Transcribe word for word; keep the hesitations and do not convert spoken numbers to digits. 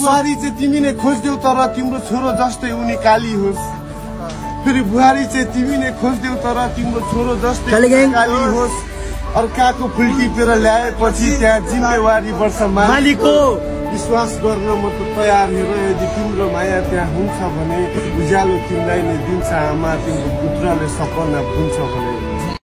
बुहारी चाहिँ तिमी नै खोज्देऊ तर तिम्रो छोरो जस्तै उनी काली होस्। फेरि बुहारी चाहिँ तिमी नै खोज्देऊ तर तिम्रो छोरो जस्तै काली होस्। अर्काको फुल टिपेर ल्याएपछि त्यहाँ जिम्मेवारी बढ्छ मालिकको। विश्वास गर्न म त तयार हेर, यदि तिम्रो माया त्यहाँ हुन्छ भने उज्यालो तिमीलाई नै दिन्छ आमा, तिम्रो पुत्रले सपना बुन्छ भने।